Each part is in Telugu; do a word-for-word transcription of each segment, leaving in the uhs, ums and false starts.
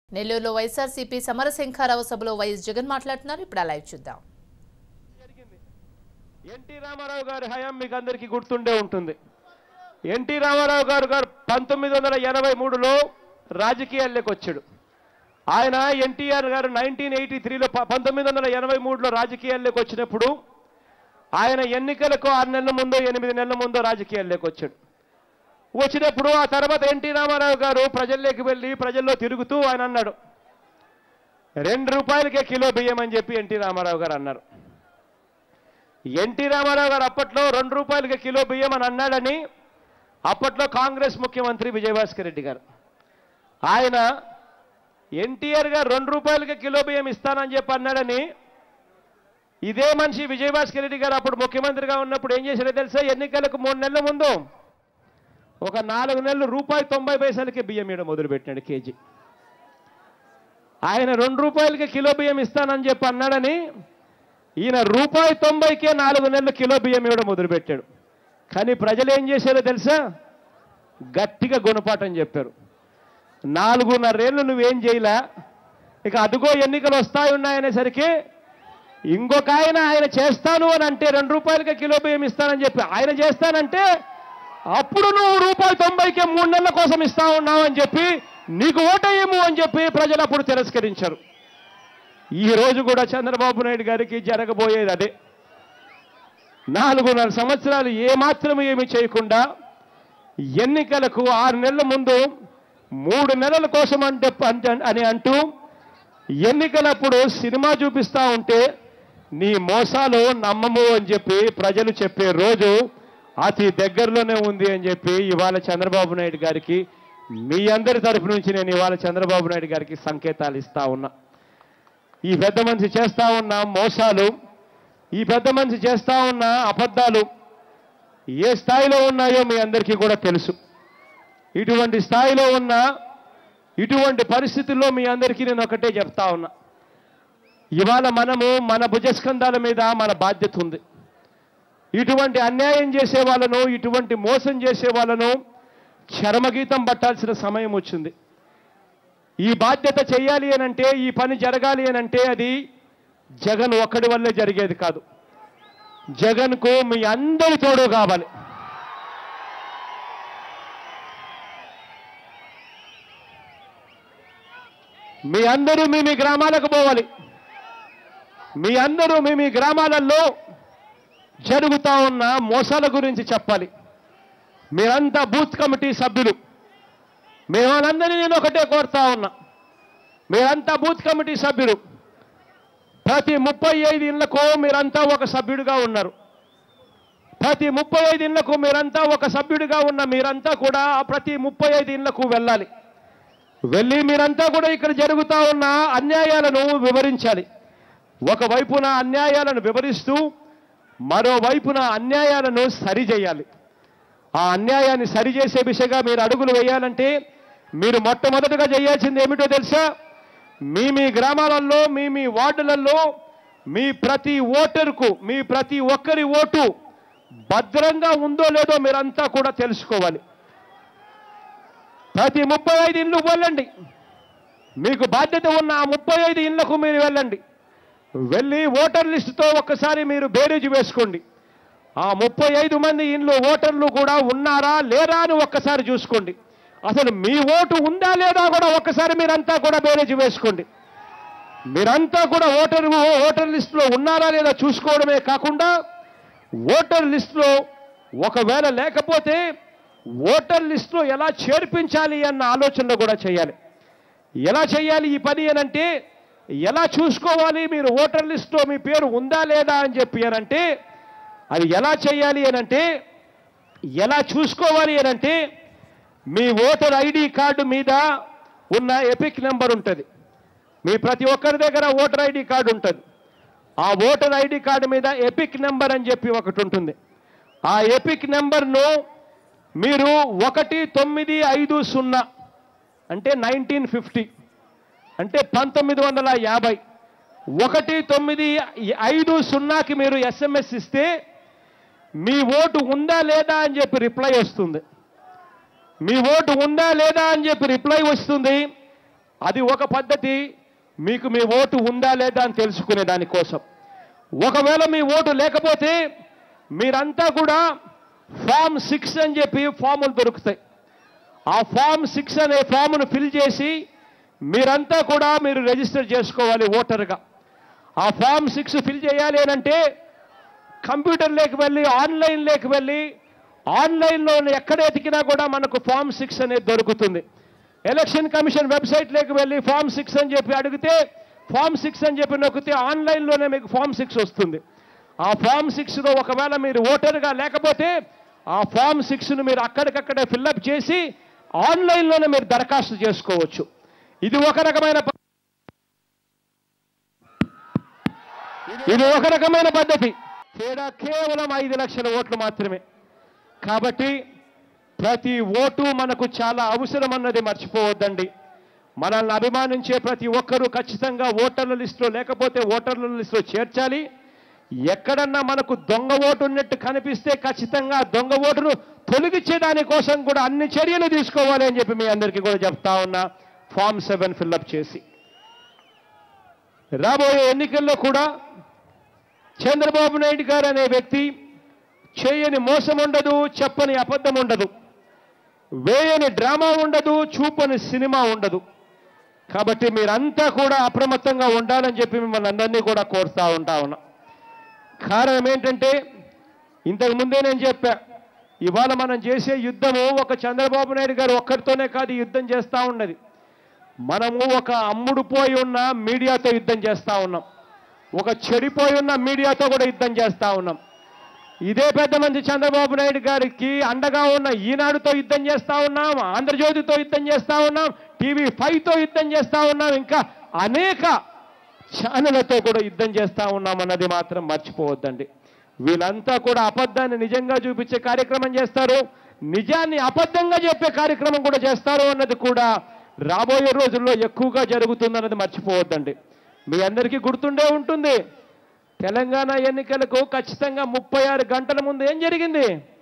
నెల్లూరులో వైఎస్ఆర్సీపీ సమర శంఖారావ సభలో వైఎస్ జగన్ మాట్లాడుతున్నారు. ఇప్పుడు లైవ్ చూద్దాం. ఎన్టీ రామారావు గారి హయాం మీకు అందరికీ గుర్తుండే ఉంటుంది. ఎన్టీ రామారావు గారు గారు పంతొమ్మిది వందల ఎనభై మూడులో రాజకీయాల్లోకి వచ్చాడు. ఆయన ఎన్టీఆర్ గారు నైన్టీన్ ఎయిటీ త్రీలో పంతొమ్మిది వందల ఎనభై మూడులో రాజకీయాల్లోకి వచ్చినప్పుడు ఆయన ఎన్నికలకు ఆరు నెలల ముందు ఎనిమిది నెలల ముందు రాజకీయాల్లోకి వచ్చాడు. వచ్చినప్పుడు ఆ తర్వాత ఎన్టీ రామారావు గారు ప్రజల్లోకి వెళ్ళి ప్రజల్లో తిరుగుతూ ఆయన అన్నాడు, రెండు రూపాయలకే కిలో బియ్యం అని చెప్పి ఎన్టీ రామారావు గారు అన్నారు. ఎన్టీ రామారావు గారు అప్పట్లో రెండు రూపాయలకి కిలో బియ్యం అని అన్నాడని అప్పట్లో కాంగ్రెస్ ముఖ్యమంత్రి విజయభాస్కర్ రెడ్డి గారు ఆయన ఎన్టీఆర్ గారు రెండు రూపాయలకి కిలో బియ్యం ఇస్తానని చెప్పి అన్నాడని ఇదే మనిషి విజయభాస్కర్ రెడ్డి గారు అప్పుడు ముఖ్యమంత్రిగా ఉన్నప్పుడు ఏం చేశారో తెలుసా? ఎన్నికలకు మూడు నెలల ముందు ఒక నాలుగు నెలలు రూపాయి తొంభై పైసలకి బియ్యం ఇవ్వడం మొదలుపెట్టినాడు కేజీ. ఆయన రెండు రూపాయలకి కిలో బియ్యం ఇస్తానని చెప్పి అన్నాడని ఈయన రూపాయి తొంభైకే నాలుగు నెలలు కిలో బియ్యం ఇవ్వడం మొదలుపెట్టాడు. కానీ ప్రజలు ఏం చేశారో తెలుసా? గట్టిగా గుణపాఠం చెప్పారు. నాలుగున్నరేళ్ళు నువ్వేం చేయలే, ఇక అదుగో ఎన్నికలు వస్తాయి ఉన్నాయనేసరికి ఇంకొక ఆయన ఆయన చేస్తాను అని అంటే రెండు రూపాయలకి కిలో బియ్యం ఇస్తానని చెప్పి ఆయన చేస్తానంటే అప్పుడు నువ్వు రూపాయి తొంభైకే మూడు నెలల కోసం ఇస్తా ఉన్నావు అని చెప్పి నీకు ఓటేయము అని చెప్పి ప్రజలు అప్పుడు తిరస్కరించారు. ఈ రోజు కూడా చంద్రబాబు నాయుడు గారికి జరగబోయేది అదే. నాలుగున్నర సంవత్సరాలు ఏమాత్రం ఏమి చేయకుండా ఎన్నికలకు ఆరు నెలల ముందు మూడు నెలల కోసం అంటే అని అంటూ ఎన్నికలప్పుడు సినిమా చూపిస్తా ఉంటే నీ మోసాలు నమ్మము అని చెప్పి ప్రజలు చెప్పే రోజు అతి దగ్గరలోనే ఉంది అని చెప్పి ఇవాళ చంద్రబాబు నాయుడు గారికి మీ అందరి తరఫు నుంచి నేను ఇవాళ చంద్రబాబు నాయుడు గారికి సంకేతాలు ఇస్తా ఉన్నా. ఈ పెద్ద మనిషి చేస్తా ఉన్న మోసాలు, ఈ పెద్ద మనిషి చేస్తా ఉన్న అబద్ధాలు ఏ స్థాయిలో ఉన్నాయో మీ అందరికీ కూడా తెలుసు. ఇటువంటి స్థాయిలో ఉన్న ఇటువంటి పరిస్థితుల్లో మీ అందరికీ నేను ఒకటే చెప్తా ఉన్నా, ఇవాళ మనము మన భుజస్కంధాల మీద మన బాధ్యత ఉంది. ఇటువంటి అన్యాయం చేసే వాళ్ళను, ఇటువంటి మోసం చేసే వాళ్ళను చరమగీతం పట్టాల్సిన సమయం వచ్చింది. ఈ బాధ్యత చేయాలి అనంటే, ఈ పని జరగాలి అనంటే అది జగన్ ఒక్కడి వల్లే జరిగేది కాదు. జగన్కు మీ అందరి తోడు కావాలి. మీ అందరూ మీ మీ గ్రామాలకు పోవాలి. మీ అందరూ మీ మీ గ్రామాలలో జరుగుతూ ఉన్న మోసాల గురించి చెప్పాలి. మీరంతా బూత్ కమిటీ సభ్యులు, మేమందరినీ నేను ఒకటే కోరుతా ఉన్నా, మీరంతా బూత్ కమిటీ సభ్యులు. ప్రతి ముప్పై ఐదు ఇళ్లకు మీరంతా ఒక సభ్యుడిగా ఉన్నారు. ప్రతి ముప్పై ఐదు ఇళ్లకు మీరంతా ఒక సభ్యుడిగా ఉన్న మీరంతా కూడా ప్రతి ముప్పై ఐదు ఇళ్లకు వెళ్ళాలి. వెళ్ళి మీరంతా కూడా ఇక్కడ జరుగుతూ ఉన్న అన్యాయాలను వివరించాలి. ఒకవైపున అన్యాయాలను వివరిస్తూ మరోవైపున అన్యాయాలను సరిచేయాలి. ఆ అన్యాయాన్ని సరిచేసే దిశగా మీరు అడుగులు వేయాలంటే మీరు మొట్టమొదటిగా చేయాల్సింది ఏమిటో తెలుసా? మీ మీ గ్రామాలలో, మీ మీ వార్డులలో మీ ప్రతి ఓటరుకు, మీ ప్రతి ఒక్కరి ఓటు భద్రంగా ఉందో లేదో మీరంతా కూడా తెలుసుకోవాలి. ప్రతి ముప్పై ఐదు ఇళ్ళు వెళ్ళండి. మీకు బాధ్యత ఉన్న ఆ ముప్పై ఐదు ఇళ్లకు మీరు వెళ్ళండి. వెళ్ళి ఓటర్ లిస్టుతో ఒక్కసారి మీరు బేరీజు వేసుకోండి. ఆ ముప్పై ఐదు మంది ఇండ్లు ఓటర్లు కూడా ఉన్నారా లేరా అని ఒక్కసారి చూసుకోండి. అసలు మీ ఓటు ఉందా లేదా కూడా ఒక్కసారి మీరంతా కూడా బేరీజు వేసుకోండి. మీరంతా కూడా ఓటర్ ఓటర్ లిస్టులో ఉన్నారా లేదా చూసుకోవడమే కాకుండా ఓటర్ లిస్టులో ఒకవేళ లేకపోతే ఓటర్ లిస్టులో ఎలా చేర్పించాలి అన్న ఆలోచనలు కూడా చేయాలి. ఎలా చేయాలి ఈ పని అనంటే, ఎలా చూసుకోవాలి మీరు ఓటర్ లిస్టులో మీ పేరు ఉందా లేదా అని చెప్పి అనంటే అది ఎలా చేయాలి అనంటే, ఎలా చూసుకోవాలి అనంటే మీ ఓటర్ ఐడి కార్డు మీద ఉన్న ఎపిక్ నెంబర్ ఉంటుంది. మీ ప్రతి ఒక్కరి దగ్గర ఓటర్ ఐడి కార్డు ఉంటుంది. ఆ ఓటర్ ఐడి కార్డు మీద ఎపిక్ నెంబర్ అని చెప్పి ఒకటి ఉంటుంది. ఆ ఎపిక్ నెంబర్ను మీరు ఒకటి తొమ్మిది ఐదు సున్నా అంటే నైన్టీన్ ఫిఫ్టీ అంటే పంతొమ్మిది వందల యాభై ఒకటి తొమ్మిది ఐదు సున్నాకి మీరు ఎస్ఎంఎస్ ఇస్తే మీ ఓటు ఉందా లేదా అని చెప్పి రిప్లై వస్తుంది. మీ ఓటు ఉందా లేదా అని చెప్పి రిప్లై వస్తుంది. అది ఒక పద్ధతి. మీకు మీ ఓటు ఉందా లేదా అని తెలుసుకునే దానికోసం. ఒకవేళ మీ ఓటు లేకపోతే మీరంతా కూడా ఫామ్ సిక్స్ అని చెప్పి ఫాములు దొరుకుతాయి. ఆ ఫామ్ సిక్స్ అనే ఫామ్ను ఫిల్ చేసి మీరంతా కూడా మీరు రిజిస్టర్ చేసుకోవాలి ఓటర్గా. ఆ ఫామ్ సిక్స్ ఫిల్ చేయాలి అని అంటే కంప్యూటర్లోకి వెళ్ళి ఆన్లైన్లోకి వెళ్ళి ఆన్లైన్లో ఎక్కడ ఎతికినా కూడా మనకు ఫామ్ సిక్స్ అనేది దొరుకుతుంది. ఎలక్షన్ కమిషన్ వెబ్సైట్లోకి వెళ్ళి ఫామ్ సిక్స్ అని చెప్పి అడిగితే ఫామ్ సిక్స్ అని చెప్పి నొక్కితే ఆన్లైన్లోనే మీకు ఫామ్ సిక్స్ వస్తుంది. ఆ ఫామ్ సిక్స్లో ఒకవేళ మీరు ఓటర్గా లేకపోతే ఆ ఫామ్ సిక్స్ను మీరు అక్కడికక్కడే ఫిల్అప్ చేసి ఆన్లైన్లోనే మీరు దరఖాస్తు చేసుకోవచ్చు. ఇది ఒక రకమైన ఇది ఒక రకమైన పద్ధతి. తేడా కేవలం ఐదు లక్షల ఓట్లు మాత్రమే. కాబట్టి ప్రతి ఓటు మనకు చాలా అవసరం అన్నది మర్చిపోవద్దండి. మనల్ని అభిమానించే ప్రతి ఒక్కరూ ఖచ్చితంగా ఓటర్ల లిస్టులో లేకపోతే ఓటర్ల లిస్టులో చేర్చాలి. ఎక్కడన్నా మనకు దొంగ ఓటు ఉన్నట్టు కనిపిస్తే ఖచ్చితంగా దొంగ ఓటును తొలగించే దానికోసం కూడా అన్ని చర్యలు తీసుకోవాలి అని చెప్పి మీ అందరికీ కూడా చెప్తా ఉన్నా. ఫామ్ సెవెన్ ఫిల్అప్ చేసి రాబోయే ఎన్నికల్లో కూడా చంద్రబాబు నాయుడు గారు అనే వ్యక్తి చేయని మోసం ఉండదు, చెప్పని అబద్ధం ఉండదు, వేయని డ్రామా ఉండదు, చూపని సినిమా ఉండదు. కాబట్టి మీరంతా కూడా అప్రమత్తంగా ఉండాలని చెప్పి మిమ్మల్ని అందరినీ కూడా కోరుతా ఉంటా ఉన్నా. కారణం ఏంటంటే ఇంతకుముందే నేను చెప్పా, ఇవాళ మనం చేసే యుద్ధము ఒక చంద్రబాబు నాయుడు గారు ఒక్కరితోనే కాదు యుద్ధం చేస్తూ ఉన్నది. మనము ఒక అమ్ముడుపోయి ఉన్న మీడియాతో యుద్ధం చేస్తూ ఉన్నాం, ఒక చెడిపోయి ఉన్న మీడియాతో కూడా యుద్ధం చేస్తూ ఉన్నాం. ఇదే పెద్ద మంచి చంద్రబాబు నాయుడు గారికి అండగా ఉన్న ఈనాడుతో యుద్ధం చేస్తూ ఉన్నాం, ఆంధ్రజ్యోతితో యుద్ధం చేస్తూ ఉన్నాం, టీవీ ఫైవ్తో యుద్ధం చేస్తూ ఉన్నాం, ఇంకా అనేక ఛానళ్లతో కూడా యుద్ధం చేస్తూ ఉన్నాం అన్నది మాత్రం మర్చిపోవద్దండి. వీళ్ళంతా కూడా అబద్ధాన్ని నిజంగా చూపించే కార్యక్రమం చేస్తారు, నిజాన్ని అబద్ధంగా చెప్పే కార్యక్రమం కూడా చేస్తారు అన్నది కూడా రాబోయే రోజుల్లో ఎక్కువగా జరుగుతుందన్నది మర్చిపోవద్దండి. మీ అందరికీ గుర్తుండే ఉంటుంది, తెలంగాణ ఎన్నికలకు ఖచ్చితంగా ముప్పై ఆరు గంటల ముందు ఏం జరిగింది?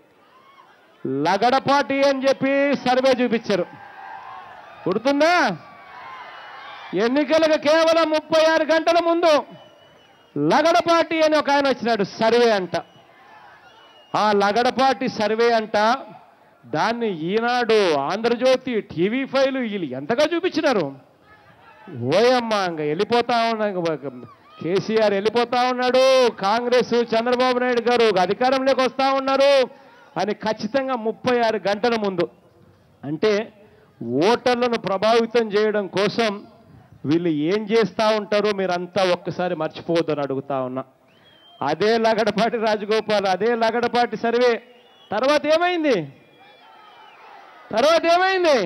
లగడపాటి అని చెప్పి సర్వే చూపించారు. గుర్తుందా? ఎన్నికలకు కేవలం ముప్పై ఆరు గంటల ముందు లగడపాటి అని ఒక ఆయన వచ్చినాడు, సర్వే అంట. ఆ లగడపాటి సర్వే అంట, దాన్ని ఈనాడు, ఆంధ్రజ్యోతి, టీవీ ఫైలు వీళ్ళు ఎంతగా చూపించినారు. ఓయమ్మ ఇంకా వెళ్ళిపోతా ఉన్నా, కేసీఆర్ వెళ్ళిపోతా ఉన్నాడు, కాంగ్రెస్ చంద్రబాబు నాయుడు గారు అధికారంలోకి వస్తూ ఉన్నారు అని ఖచ్చితంగా ముప్పై ఆరు గంటల ముందు. అంటే ఓటర్లను ప్రభావితం చేయడం కోసం వీళ్ళు ఏం చేస్తూ ఉంటారో మీరంతా ఒక్కసారి మర్చిపోవద్దని అడుగుతా ఉన్నా. అదే లగడపాటి రాజగోపాల్, అదే లగడపాటి సర్వే తర్వాత ఏమైంది? తర్వాత ఏమైంది?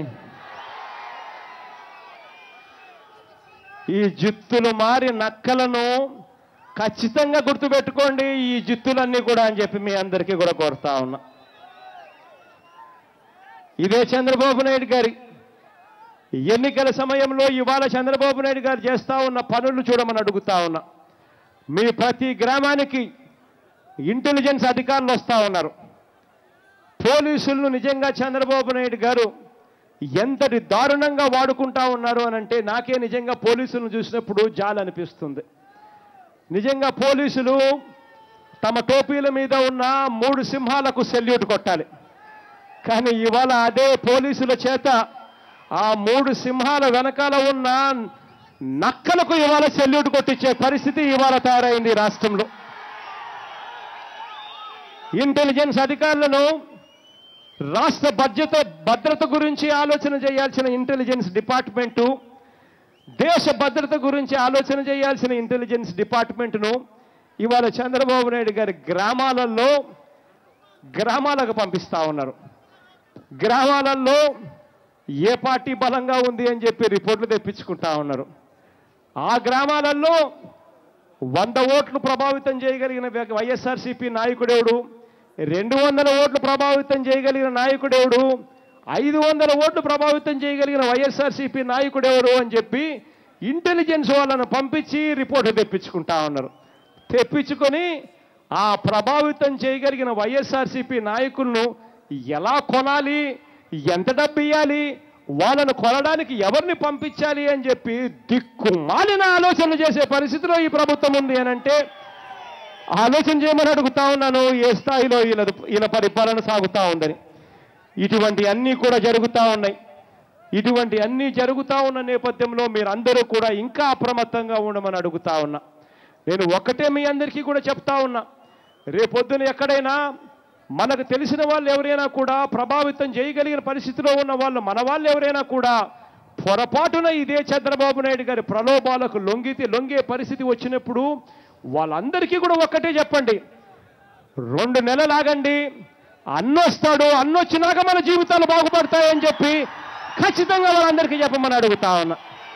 ఈ జిత్తులు మారి నక్కలను ఖచ్చితంగా గుర్తుపెట్టుకోండి, ఈ జిత్తులన్నీ కూడా అని చెప్పి మీ అందరికీ కూడా కోరుతా ఉన్నా. ఇదే చంద్రబాబు నాయుడు గారి ఎన్నికల సమయంలో ఇవాళ చంద్రబాబు నాయుడు గారు చేస్తూ ఉన్న పనులు చూడమని అడుగుతా ఉన్నా. మీ ప్రతి గ్రామానికి ఇంటెలిజెన్స్ అధికారులు వస్తూ ఉన్నారు. పోలీసులను నిజంగా చంద్రబాబు నాయుడు గారు ఎంతటి దారుణంగా వాడుకుంటా ఉన్నారు అని అంటే నాకే నిజంగా పోలీసులను చూసినప్పుడు జాలి అనిపిస్తుంది. నిజంగా పోలీసులు తమ టోపీల మీద ఉన్న మూడు సింహాలకు సెల్యూట్ కొట్టాలి. కానీ ఇవాళ అదే పోలీసుల చేత ఆ మూడు సింహాల వెనకాల ఉన్న నక్కలకు ఇవాళ సెల్యూట్ కొట్టించే పరిస్థితి ఇవాళ తయారైంది రాష్ట్రంలో. ఇంటెలిజెన్స్ అధికారులను రాష్ట్ర బడ్జెట్ భద్రత గురించి ఆలోచన చేయాల్సిన ఇంటెలిజెన్స్ డిపార్ట్మెంటు, దేశ భద్రత గురించి ఆలోచన చేయాల్సిన ఇంటెలిజెన్స్ డిపార్ట్మెంట్ను ఇవాళ చంద్రబాబు నాయుడు గారి గ్రామాలలో గ్రామాలకు పంపిస్తూ ఉన్నారు. గ్రామాలలో ఏ పార్టీ బలంగా ఉంది అని చెప్పి రిపోర్ట్లు తెప్పించుకుంటా ఉన్నారు. ఆ గ్రామాలలో వంద ఓట్లు ప్రభావితం చేయగలిగిన వైఎస్ఆర్సీపీ నాయకుడెవడు, రెండు వందల ఓట్లు ప్రభావితం చేయగలిగిన నాయకుడెవడు, ఐదు వందల ఓట్లు ప్రభావితం చేయగలిగిన వైఎస్ఆర్సీపీ నాయకుడెవరు అని చెప్పి ఇంటెలిజెన్స్ వాళ్ళను పంపించి రిపోర్టు తెప్పించుకుంటా ఉన్నారు. తెప్పించుకొని ఆ ప్రభావితం చేయగలిగిన వైఎస్ఆర్సీపీ నాయకులను ఎలా కొనాలి, ఎంత డబ్బు ఇవ్వాలి, వాళ్ళను కొనడానికి ఎవరిని పంపించాలి అని చెప్పి దిక్కుమాలిన ఆలోచనలు చేసే పరిస్థితిలో ఈ ప్రభుత్వం ఉంది అని అంటే ఆలోచన చేయమని అడుగుతా ఉన్నాను, ఏ స్థాయిలో ఈయన ఈయన పరిపాలన సాగుతూ ఉందని. ఇటువంటి అన్నీ కూడా జరుగుతూ ఉన్నాయి. ఇటువంటి అన్నీ జరుగుతూ ఉన్న నేపథ్యంలో మీరందరూ కూడా ఇంకా అప్రమత్తంగా ఉండమని అడుగుతా ఉన్నా. నేను ఒక్కటే మీ అందరికీ కూడా చెప్తా ఉన్నా, రేపొద్దున ఎక్కడైనా మనకు తెలిసిన వాళ్ళు ఎవరైనా కూడా ప్రభావితం చేయగలిగిన పరిస్థితిలో ఉన్న వాళ్ళు మన వాళ్ళు ఎవరైనా కూడా పొరపాటున ఇదే చంద్రబాబు నాయుడు గారి ప్రలోభాలకు లొంగితే లొంగే పరిస్థితి వచ్చినప్పుడు వాళ్ళందరికీ కూడా ఒక్కటే చెప్పండి, రెండు నెలలు ఆగండి, అన్నొస్తాడు, అన్నొచ్చినాక మన జీవితాలు బాగుపడతాయని చెప్పి ఖచ్చితంగా వాళ్ళందరికీ చెప్పమని అడుగుతా ఉన్నా.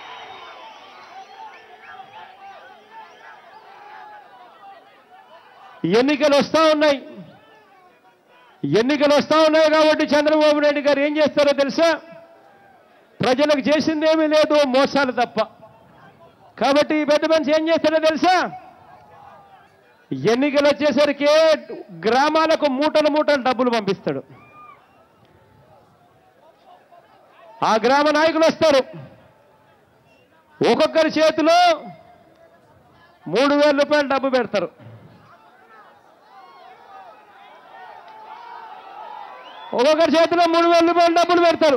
ఎన్నికలు వస్తూ ఉన్నాయి ఎన్నికలు వస్తూ ఉన్నాయి కాబట్టి చంద్రబాబు నాయుడు గారు ఏం చేస్తారో తెలుసా? ప్రజలకు చేసిందేమీ లేదు, మోసాలు తప్ప. కాబట్టి ఈ పెద్ద మనిషి ఏం చేస్తాడో తెలుసా? ఎన్నికలు వచ్చేసరికి గ్రామాలకు మూటలు మూటలు డబ్బులు పంపిస్తాడు. ఆ గ్రామ నాయకులు వస్తారు, ఒక్కొక్కరి చేతిలో మూడు వేల రూపాయలు డబ్బు పెడతారు. ఒక్కొక్కరి చేతిలో మూడు వేల రూపాయలు డబ్బులు పెడతారు.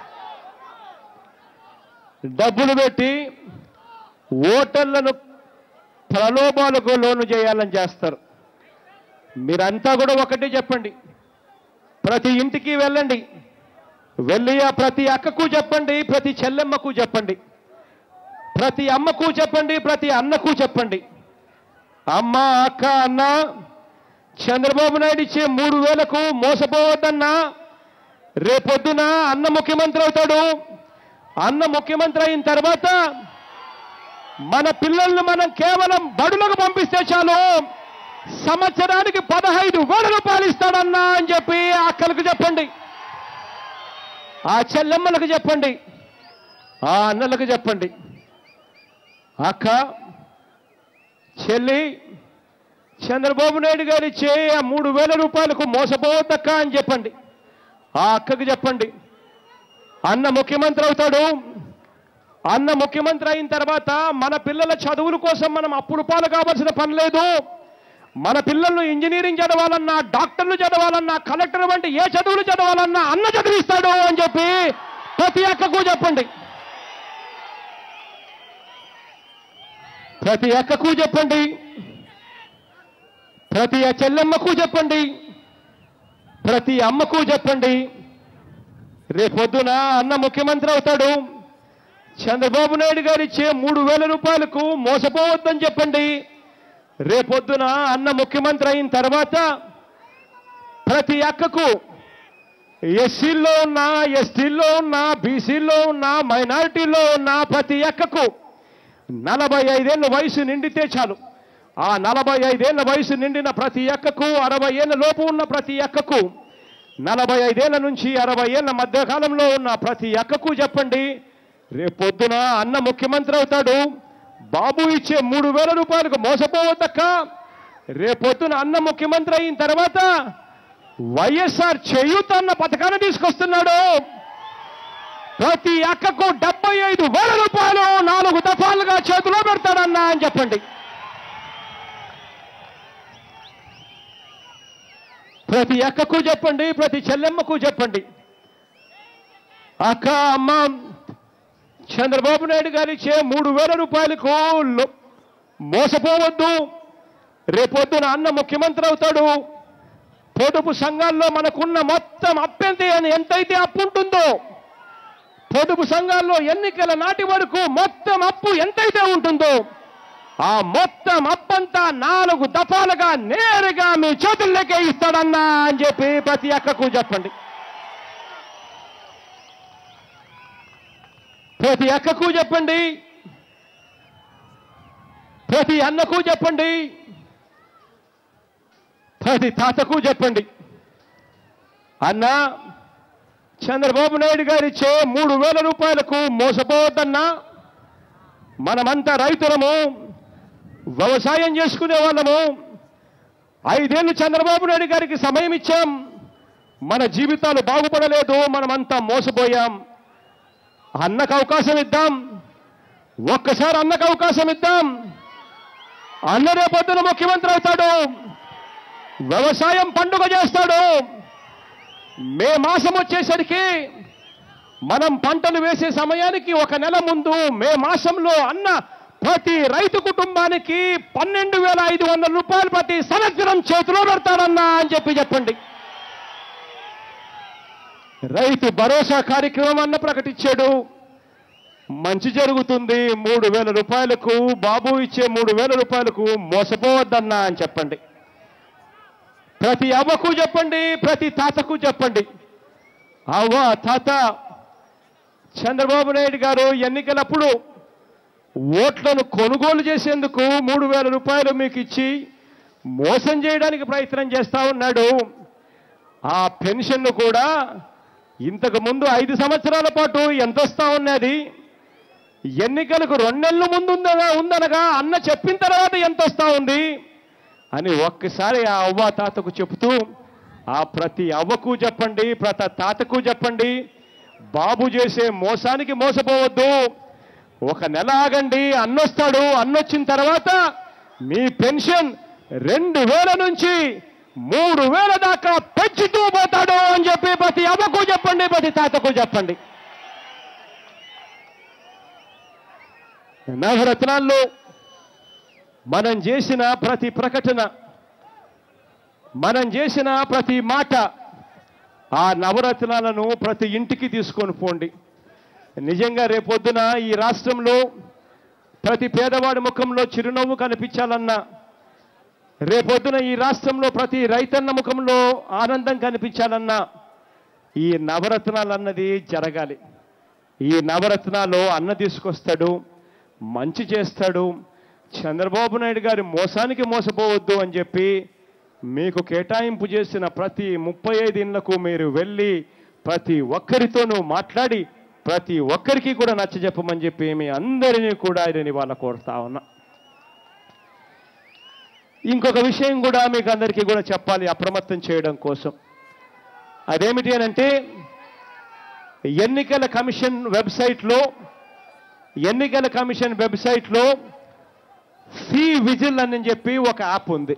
డబ్బులు పెట్టి ఓటర్లను ప్రలోభాలకు లోను చేయాలని చేస్తారు. మీరంతా కూడా ఒకటే చెప్పండి, ప్రతి ఇంటికి వెళ్ళండి, వెళ్ళి ఆ ప్రతి అక్కకు చెప్పండి, ప్రతి చెల్లెమ్మకు చెప్పండి, ప్రతి అమ్మకు చెప్పండి, ప్రతి అన్నకు చెప్పండి, అమ్మ అక్క అన్న చంద్రబాబు నాయుడు ఇచ్చే మూడు వేలకు మోసపోవద్దన్నా. రేపొద్దున అన్న ముఖ్యమంత్రి అవుతాడు. అన్న ముఖ్యమంత్రి అయిన తర్వాత మన పిల్లల్ని మనం కేవలం బడులకు పంపిస్తే చాలు, సంవత్సరానికి పదహైదు వేల రూపాయలు ఇస్తాడన్నా అని చెప్పి ఆ అక్కలకు చెప్పండి, ఆ చెల్లెమ్మలకు చెప్పండి, ఆ అన్నలకు చెప్పండి. అక్క చెల్లి, చంద్రబాబు నాయుడు గారు ఇచ్చే ఆ మూడు వేల రూపాయలకు మోసపోవద్దక్క అని చెప్పండి. ఆ అక్కకు చెప్పండి, అన్న ముఖ్యమంత్రి అవుతాడు. అన్న ముఖ్యమంత్రి అయిన తర్వాత మన పిల్లల చదువుల కోసం మనం అప్పులు పాలు కావాల్సిన పని లేదు. మన పిల్లలు ఇంజనీరింగ్ చదవాలన్నా, డాక్టర్లు చదవాలన్నా, కలెక్టర్ వంటి ఏ చదువులు చదవాలన్నా అన్న చదివిస్తాడు అని చెప్పి ప్రతి అక్కకు చెప్పండి. ప్రతి అక్కకు చెప్పండి, ప్రతి చెల్లెమ్మకు చెప్పండి, ప్రతి అమ్మకు చెప్పండి. రేపొద్దున అన్న ముఖ్యమంత్రి అవుతాడు. చంద్రబాబు నాయుడు గారు ఇచ్చే మూడు వేల రూపాయలకు మోసపోవద్దని చెప్పండి. రేపొద్దున అన్న ముఖ్యమంత్రి అయిన తర్వాత ప్రతి అక్కకు ఎస్సీల్లో ఉన్న, ఎస్టీల్లో ఉన్న, బీసీల్లో ఉన్న, మైనారిటీల్లో ఉన్న ప్రతి అక్కకు నలభై ఐదేళ్ల వయసు నిండితే చాలు. ఆ నలభై ఐదేళ్ల వయసు నిండిన ప్రతి అక్కకు, అరవై ఏళ్ల లోపు ఉన్న ప్రతి అక్కకు, నలభై ఐదేళ్ల నుంచి అరవై ఏళ్ల మధ్యకాలంలో ఉన్న ప్రతి అక్కకు చెప్పండి, రేపొద్దున అన్న ముఖ్యమంత్రి అవుతాడు. బాబు ఇచ్చే మూడు వేల రూపాయలకు మోసపోవద్దక్క. రేపొద్దున అన్న ముఖ్యమంత్రి అయిన తర్వాత వైఎస్ఆర్ చేయూత అన్న పథకాన్ని తీసుకొస్తున్నాడు. ప్రతి అక్కకు డెబ్బై ఐదు వేల రూపాయలు నాలుగు దఫాలుగా చేతిలో పెడతాడన్నా అని చెప్పండి. ప్రతి అక్కకు చెప్పండి, ప్రతి చెల్లెమ్మకు చెప్పండి, అక్క అమ్మ చంద్రబాబు నాయుడు గారు ఇచ్చే మూడు వేల రూపాయలకు మోసపోవద్దు. రేపొద్దున అన్న ముఖ్యమంత్రి అవుతాడు. పొదుపు సంఘాల్లో మనకున్న మొత్తం అప్పెంతే అని ఎంతైతే అప్పు ఉంటుందో, పొదుపు సంఘాల్లో ఎన్నికల నాటి వరకు మొత్తం అప్పు ఎంతైతే ఉంటుందో ఆ మొత్తం అప్పంతా నాలుగు దఫాలుగా నేరుగా మీ చేతుల్లోకే ఇస్తాడన్నా అని చెప్పి ప్రతి అక్కకు చెప్పండి. ప్రతి అక్కకు చెప్పండి, ప్రతి అన్నకు చెప్పండి, ప్రతి తాతకు చెప్పండి, అన్నా చంద్రబాబు నాయుడు గారు ఇచ్చే మూడు వేల రూపాయలకు మోసపోవద్దన్నా. మనమంతా రైతులము, వ్యవసాయం చేసుకునే వాళ్ళము. ఐదేళ్లు చంద్రబాబు నాయుడు గారికి సమయం ఇచ్చాం, మన జీవితాలు బాగుపడలేదు, మనమంతా మోసపోయాం. అన్నకు అవకాశం ఇద్దాం, ఒక్కసారి అన్నకు అవకాశం ఇద్దాం. అన్న రేపొద్దున ముఖ్యమంత్రి అవుతాడు, వ్యవసాయం పండుగ చేస్తాడు. మే మాసం వచ్చేసరికి మనం పంటలు వేసే సమయానికి ఒక నెల ముందు మే మాసంలో అన్న ప్రతి రైతు కుటుంబానికి పన్నెండు వేల ఐదు వందల రూపాయలు ప్రతి సంవత్సరం చేతిలో పెడతాడన్నా అని చెప్పి చెప్పండి. రైతు భరోసా కార్యక్రమం అన్న ప్రకటించాడు, మంచి జరుగుతుంది. మూడు వేల రూపాయలకు బాబు ఇచ్చే మూడు వేల రూపాయలకు మోసపోవద్దన్నా అని చెప్పండి. ప్రతి అవ్వకు చెప్పండి, ప్రతి తాతకు చెప్పండి. అవ్వ తాత, చంద్రబాబు నాయుడు గారు ఎన్నికలప్పుడు ఓట్లను కొనుగోలు చేసేందుకు మూడు వేల రూపాయలు మీకు ఇచ్చి మోసం చేయడానికి ప్రయత్నం చేస్తా ఉన్నాడు. ఆ పెన్షన్ను కూడా ఇంతకు ముందు ఐదు సంవత్సరాల పాటు ఎంత వస్తా ఉన్నది, ఎన్నికలకు రెండు నెలల ముందు ఉందగా ఉందనగా అన్న చెప్పిన తర్వాత ఎంత వస్తా ఉంది అని ఒక్కసారి ఆ అవ్వ తాతకు చెబుతూ, ఆ ప్రతి అవ్వకు చెప్పండి, ప్రతి తాతకు చెప్పండి, బాబు చేసే మోసానికి మోసపోవద్దు. ఒక నెల ఆగండి, అన్నొస్తాడు. అన్నొచ్చిన తర్వాత మీ పెన్షన్ రెండు వేల నుంచి మూడు వేల దాకా పెంచుతూ పోతాడు అని చెప్పి ప్రతి అవ్వకు చెప్పండి, ప్రతి తాతకు చెప్పండి. నవరత్నాల్లో మనం చేసిన ప్రతి ప్రకటన, మనం చేసిన ప్రతి మాట, ఆ నవరత్నాలను ప్రతి ఇంటికి తీసుకొని పోండి. నిజంగా రేపొద్దున ఈ రాష్ట్రంలో ప్రతి పేదవాడి ముఖంలో చిరునవ్వు కనిపించాలన్నా, రేపొద్దున ఈ రాష్ట్రంలో ప్రతి రైతన్న ముఖంలో ఆనందం కనిపించాలన్నా ఈ నవరత్నాలు అన్నది జరగాలి. ఈ నవరత్నాలు అన్న తీసుకొస్తాడు, మంచి చేస్తాడు. చంద్రబాబు నాయుడు గారి మోసానికి మోసపోవద్దు అని చెప్పి మీకు కేటాయింపు చేసిన ప్రతి ముప్పై ఐదు ఇళ్లకు మీరు వెళ్ళి ప్రతి ఒక్కరితోనూ మాట్లాడి ప్రతి ఒక్కరికి కూడా నచ్చజెప్పమని చెప్పి మీ అందరినీ కూడా ఆయన ఇవాళ కోరుతా ఉన్నా. ఇంకొక విషయం కూడా మీకు అందరికీ కూడా చెప్పాలి, అప్రమత్తం చేయడం కోసం. అదేమిటి అనంటే, ఎన్నికల కమిషన్ వెబ్సైట్లో ఎన్నికల కమిషన్ వెబ్సైట్లో సి విజిల్ అని చెప్పి ఒక యాప్ ఉంది.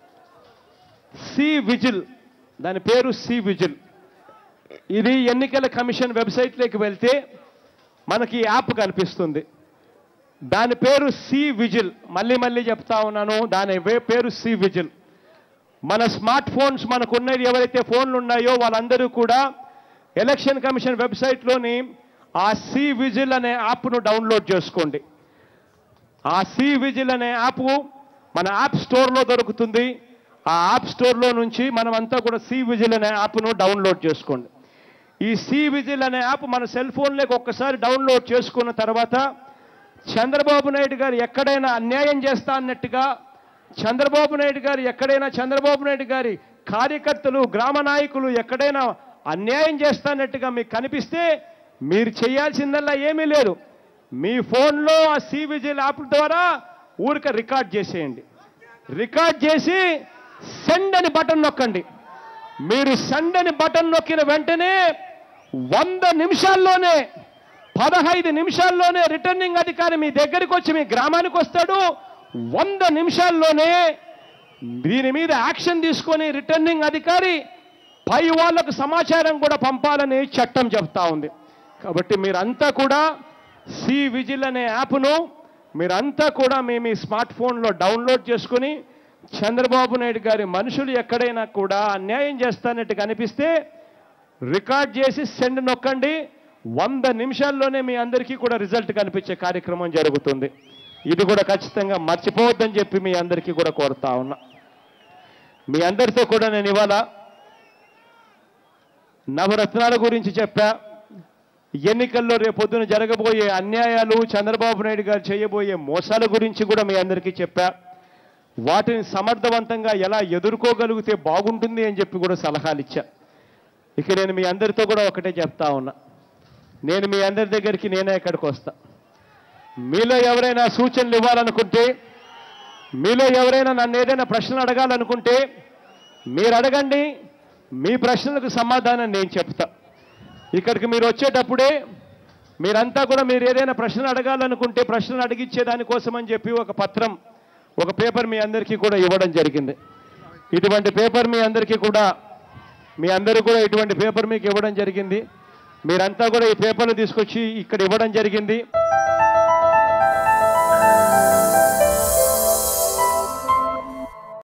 సి విజిల్, దాని పేరు సి విజిల్. ఇది ఎన్నికల కమిషన్ వెబ్సైట్లోకి వెళ్తే మనకి యాప్ కనిపిస్తుంది. దాని పేరు సి విజిల్. మళ్ళీ మళ్ళీ చెప్తా ఉన్నాను, దాని పేరు సి విజిల్. మన స్మార్ట్ ఫోన్స్ మనకున్నది ఎవరైతే ఫోన్లు ఉన్నాయో వాళ్ళందరూ కూడా ఎలక్షన్ కమిషన్ వెబ్సైట్లోని ఆ సి విజిల్ అనే యాప్ను డౌన్లోడ్ చేసుకోండి. ఆ సి విజిల్ అనే యాప్ మన యాప్ స్టోర్లో దొరుకుతుంది. ఆ యాప్ స్టోర్లో నుంచి మనమంతా కూడా సి విజిల్ అనే యాప్ను డౌన్లోడ్ చేసుకోండి. ఈ సి విజిల్ అనే యాప్ మన సెల్ ఫోన్లోకి ఒక్కసారి డౌన్లోడ్ చేసుకున్న తర్వాత చంద్రబాబు నాయుడు గారు ఎక్కడైనా అన్యాయం చేస్తా అన్నట్టుగా, చంద్రబాబు నాయుడు గారు ఎక్కడైనా చంద్రబాబు నాయుడు గారి కార్యకర్తలు, గ్రామ నాయకులు ఎక్కడైనా అన్యాయం చేస్తానట్టుగా మీకు కనిపిస్తే మీరు చేయాల్సిందల్లా ఏమీ లేదు. మీ ఫోన్లో ఆ సి విజిల్ యాప్ ద్వారా ఊరిక రికార్డ్ చేసేయండి. రికార్డ్ చేసి సెండ్ అని బటన్ నొక్కండి. మీరు సెండ్ అని బటన్ నొక్కిన వెంటనే వంద నిమిషాల్లోనే పదహైదు నిమిషాల్లోనే రిటర్నింగ్ అధికారి మీ దగ్గరికి వచ్చి మీ గ్రామానికి వస్తాడు. వంద నిమిషాల్లోనే దీని మీద యాక్షన్ తీసుకొని రిటర్నింగ్ అధికారి పై వాళ్లకు సమాచారం కూడా పంపాలని చట్టం చెప్తా ఉంది. కాబట్టి మీరంతా కూడా సి విజిల్ అనే యాప్ను మీరంతా కూడా మీ మీ స్మార్ట్ ఫోన్లో డౌన్లోడ్ చేసుకుని చంద్రబాబు నాయుడు గారి మనుషులు ఎక్కడైనా కూడా అన్యాయం చేస్తానట్టు కనిపిస్తే రికార్డ్ చేసి సెండ్ నొక్కండి. వంద నిమిషాల్లోనే మీ అందరికీ కూడా రిజల్ట్ కనిపించే కార్యక్రమం జరుగుతుంది. ఇది కూడా ఖచ్చితంగా మర్చిపోవద్దని చెప్పి మీ అందరికీ కూడా కోరుతా ఉన్నా. మీ అందరితో కూడా నేను ఇవాళ నవరత్నాల గురించి చెప్పా. ఎన్నికల్లో రేపొద్దున జరగబోయే అన్యాయాలు, చంద్రబాబు నాయుడు గారు చేయబోయే మోసాల గురించి కూడా మీ అందరికీ చెప్పా. వాటిని సమర్థవంతంగా ఎలా ఎదుర్కోగలిగితే బాగుంటుంది అని చెప్పి కూడా సలహాలు ఇచ్చా. ఇక నేను మీ అందరితో కూడా ఒకటే చెప్తా ఉన్నా, నేను మీ అందరి దగ్గరికి నేనే ఇక్కడికి వస్తా. మీలో ఎవరైనా సూచనలు ఇవ్వాలనుకుంటే, మీలో ఎవరైనా నన్ను ఏదైనా ప్రశ్నలు అడగాలనుకుంటే మీరు అడగండి. మీ ప్రశ్నలకు సమాధానం నేను చెప్తా. ఇక్కడికి మీరు వచ్చేటప్పుడే మీరంతా కూడా మీరు ఏదైనా ప్రశ్న అడగాలనుకుంటే ప్రశ్నలు అడిగిచ్చే దానికోసం అని చెప్పి ఒక పత్రం ఒక పేపర్ మీ అందరికీ కూడా ఇవ్వడం జరిగింది. ఇటువంటి పేపర్ మీ అందరికీ కూడా మీ అందరూ కూడా ఇటువంటి పేపర్ మీకు ఇవ్వడం జరిగింది. మీరంతా కూడా ఈ పేపర్లు తీసుకొచ్చి ఇక్కడ ఇవ్వడం జరిగింది.